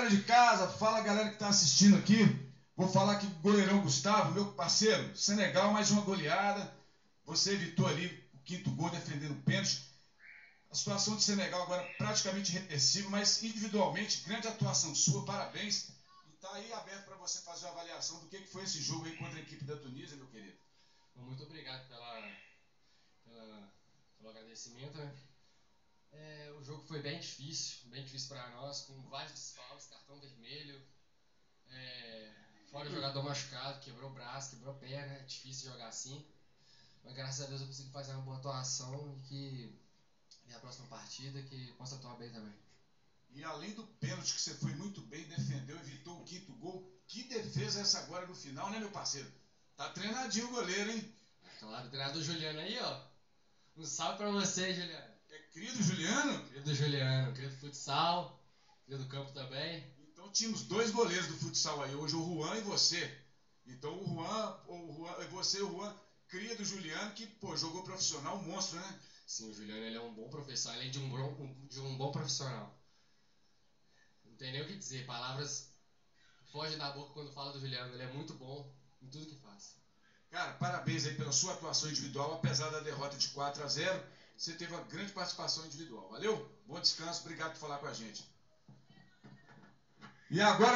galera de casa, fala galera que está assistindo aqui. Vou falar aqui com o goleirão Gustavo, meu parceiro. Senegal, mais uma goleada. Você evitou ali o quinto gol defendendo o pênalti. A situação de Senegal agora praticamente irreversível, mas individualmente, grande atuação sua, parabéns. E está aí aberto para você fazer uma avaliação do que foi esse jogo aí contra a equipe da Tunísia, meu querido. Muito obrigado pelo agradecimento, né? O jogo foi bem difícil para nós, com vários desfalques, cartão vermelho, fora o jogador machucado, quebrou o braço, quebrou a perna, é difícil jogar assim. Mas graças a Deus eu consegui fazer uma boa atuação e que na próxima partida que possa atuar bem também. E além do pênalti que você foi muito bem, defendeu, evitou o quinto gol, que defesa é essa agora no final, né, meu parceiro? Tá treinadinho o goleiro, hein? Claro, o treinador Juliano aí, ó. Um salve pra você, Juliano. É cria do Juliano? Cria do Juliano, cria do futsal, cria do campo também. Então tínhamos dois goleiros do futsal aí, hoje o Juan e você. Então o Juan, você e o Juan, cria do Juliano, que pô, jogou profissional, um monstro, né? Sim, o Juliano ele é um bom profissional, além de um bom profissional. Não tem nem o que dizer, palavras fogem da boca quando fala do Juliano, ele é muito bom em tudo que faz. Cara, parabéns aí pela sua atuação individual, apesar da derrota de 4-0, você teve uma grande participação individual. Valeu? Bom descanso, obrigado por falar com a gente. E agora